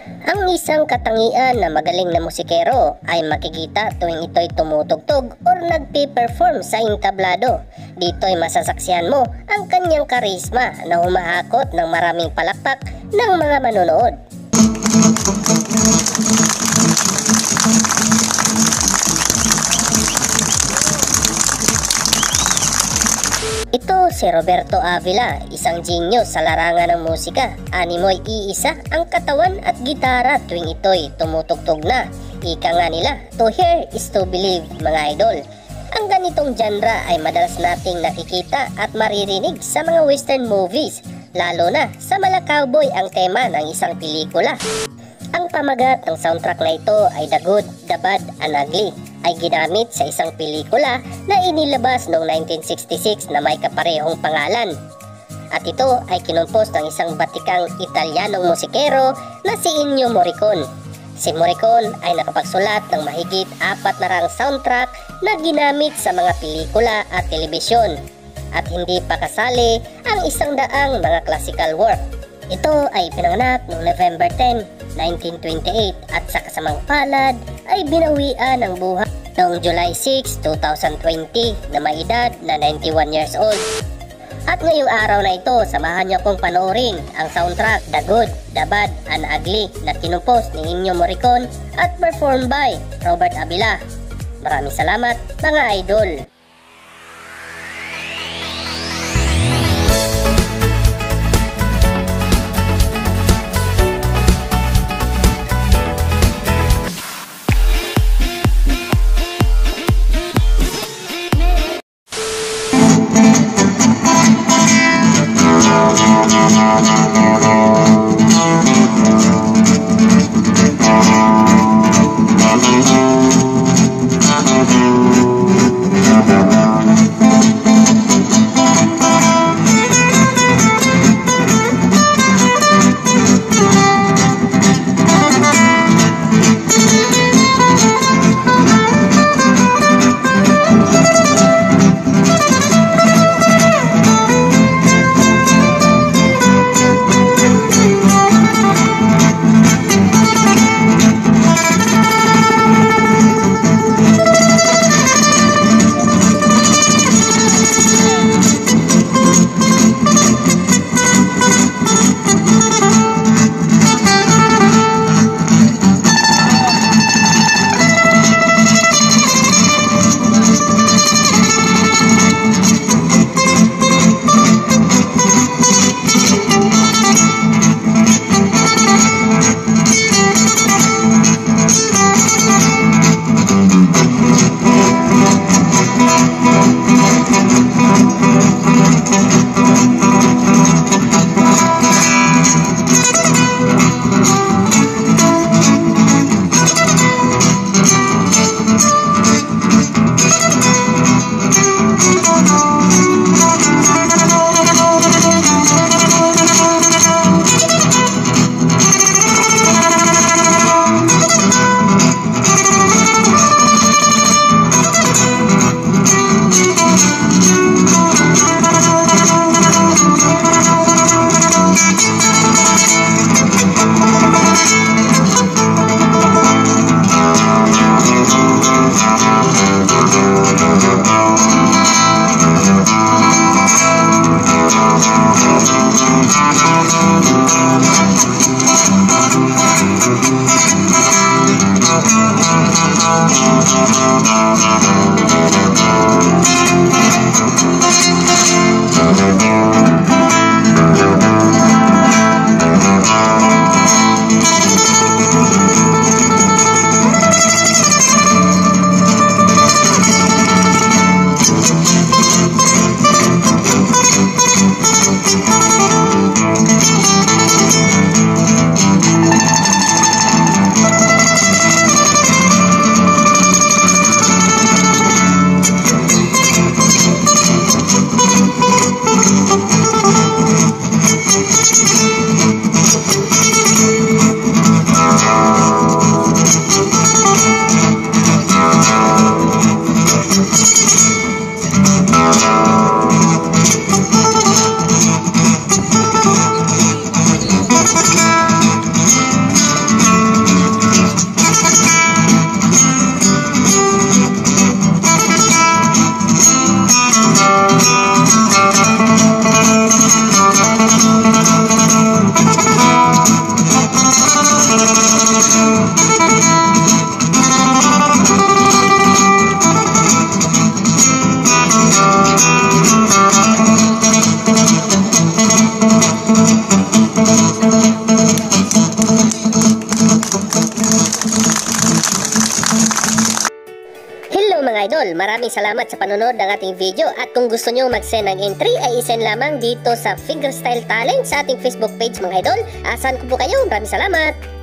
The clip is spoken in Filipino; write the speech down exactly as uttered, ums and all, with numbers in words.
Ang isang katangian na magaling na musikero ay makikita tuwing ito'y tumutugtog or nagpe-perform sa entablado. Dito'y masasaksihan mo ang kanyang karisma na humahakot ng maraming palakpak ng mga manonood. Ito si Roberto Avila, isang genius sa larangan ng musika. Animoy iisa ang katawan at gitara tuwing ito'y tumutugtog na. Ika nga nila, to hear is to believe, mga idol. Ang ganitong genre ay madalas nating nakikita at maririnig sa mga western movies, lalo na sa mala cowboy ang tema ng isang pelikula. Ang pamagat ng soundtrack na ito ay The Good, The Bad, and Ugly ay ginamit sa isang pelikula na inilabas noong nineteen sixty-six na may kaparehong pangalan. At ito ay kinumpos ng isang batikang Italianong musikero na si Ennio Morricone. Si Morricone ay nakapagsulat ng mahigit apat na rang soundtrack na ginamit sa mga pelikula at telebisyon. At hindi pa kasali ang isang daang mga classical work. Ito ay pinanganak noong November tenth, nineteen twenty-eight at sa kasamang palad ay binawian ng buhay noong July sixth, two thousand twenty na may edad na ninety-one years old. At ngayong araw na ito, samahan niyo kong panoorin ang soundtrack The Good, The Bad, and Ugly na kinumpos ni Ennio Morricone at performed by Robert Avila. Maraming salamat, mga idol! maraming salamat sa panonood ng ating video at kung gusto nyo mag-send ng entry ay isend lamang dito sa Fingerstyle Talent sa ating Facebook page mga idol. Asahan ko po kayo. Maraming salamat!